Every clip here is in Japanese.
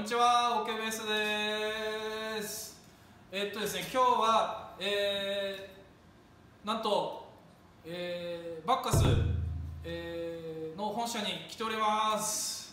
にちは、オケベースです。ですね、今日は、なんと、バッカス、の本社に来ております。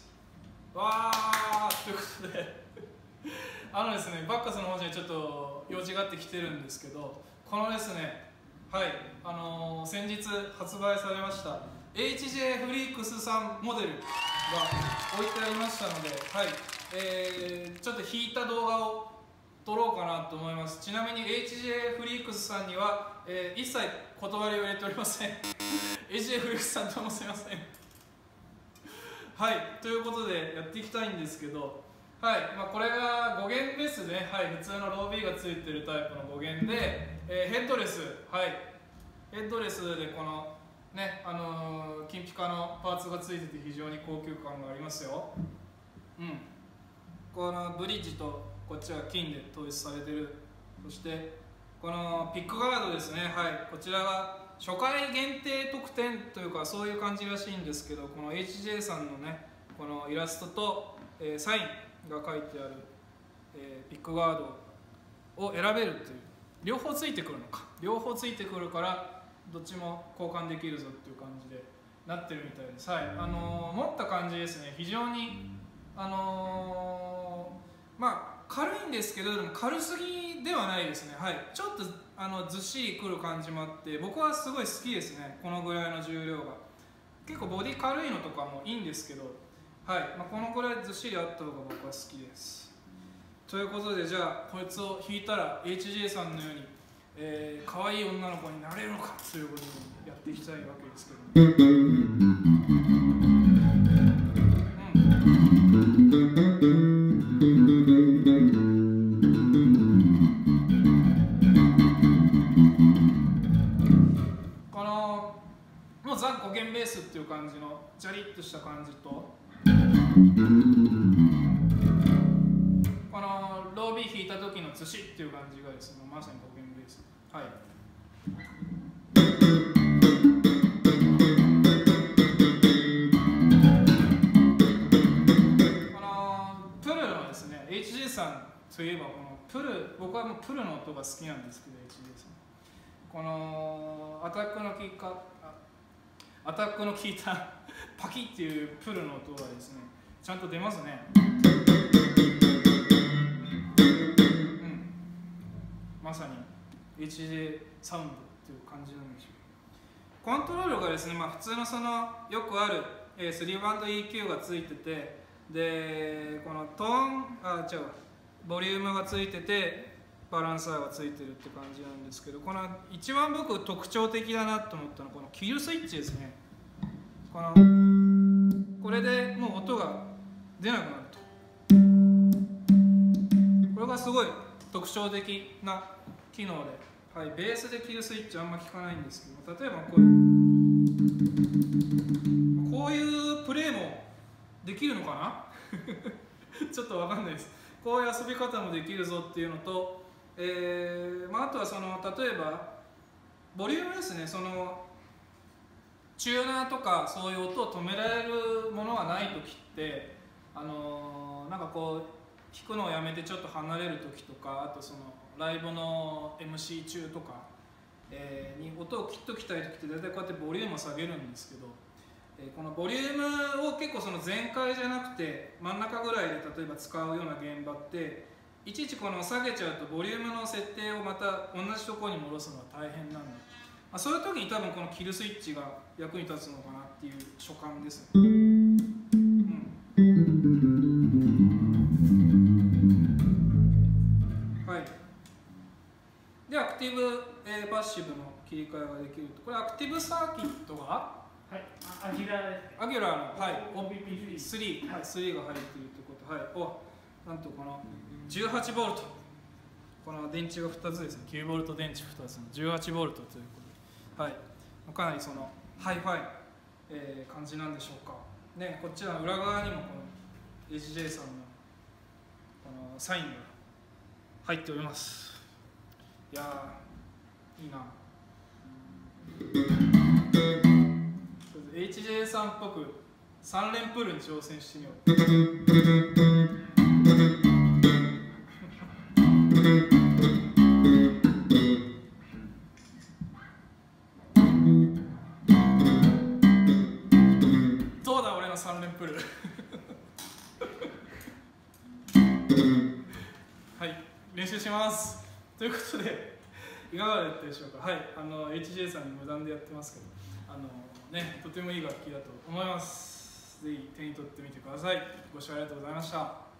わーということでですね、バッカスの本社にちょっと用事があって来てるんですけど、このですね、はい、先日発売されました HJ フリークスさんモデルが置いてありましたので、はい、ちょっと弾いた動画を撮ろうかなと思います。ちなみに HJ フリークスさんには、一切断りを入れておりませんHJ フリークスさんどうもすいませんはい、ということでやっていきたいんですけど、はい、これが5弦ですね。はい、普通のロー B がついてるタイプの5弦で、ヘッドレス、はい、ヘッドレスでこのね、金ピカのパーツがついてて非常に高級感がありますよ。うん、このブリッジとこっちは金で統一されてる。そしてこのピックガードですね。はい、こちらが初回限定特典というかそういう感じらしいんですけど、この HJ さんのね、このイラストと、サインが書いてある、ピックガードを選べるという、両方ついてくるのか、両方ついてくるからどっちも交換できるぞっていう感じでなってるみたいです。はい、持った感じですね、非常に軽いんですけど、でも軽すぎではないですね。はい、ちょっとずっしりくる感じもあって、僕はすごい好きですね。このぐらいの重量が結構ボディ軽いのとかもいいんですけど、はい、このぐらいずっしりあった方が僕は好きです。ということで、じゃあこいつを弾いたら HJ さんのように、可愛い女の子になれるのかということでやっていきたいわけですけど、このもうザ・5弦ベースっていう感じのジャリッとした感じと、このロー B 弾いた時のずしっていう感じがですね、まさに5弦ベース。はい、このプルのですね、 HJ さんといえばこのプル、僕はもうプルの音が好きなんですけど、 HJ さんこのアタックの効いたパキッっていうプルの音がですね、ちゃんと出ますね。まさに HJ サウンドっていう感じなんでしょう。コントロールがですね、普通のそのよくある3バンド EQ がついてて、でこのトーンボリュームがついてて、バランサーがついてるって感じなんですけど、この一番僕特徴的だなと思ったのはこのキルスイッチですね。これでもう音が出なくなると、これがすごい特徴的な機能で、はい、ベースでキルスイッチあんま聞かないんですけど、例えばこういうプレーもできるのかなちょっとわかんないです。こういう遊び方もできるぞっていうのと、あとはその例えばボリュームですね。そのチューナーとかそういう音を止められるものがない時って、なんかこう弾くのをやめてちょっと離れる時とか、あとそのライブの MC 中とか、に音を切っときたい時って大体こうやってボリュームを下げるんですけど、このボリュームを結構その全開じゃなくて真ん中ぐらいで例えば使うような現場って、いちいちこの下げちゃうとボリュームの設定をまた同じところに戻すのが大変なんで、そういう時に多分このキルスイッチが役に立つのかなっていう所感ですね。はい、でアクティブ、パッシブの切り替えができると、これアクティブサーキットが、はい、アギュラーの、はい、OPP3、はい、3が入っているということ。はい、なんとこの18ボルト、この電池が2つですね、9ボルト電池2つの18ボルトということで、はい、かなりそのハイファイ、感じなんでしょうかね。こっちは裏側にもこの HJ さんのこのサインが入っております。いやーいいな。HJ さんっぽく3連プルに挑戦してみよう。 3連プルはい、練習しますということで、いかがだったでしょうか。はい、HJ さんに無断でやってますけど、とてもいい楽器だと思います。ぜひ手に取ってみてください。ご視聴ありがとうございました。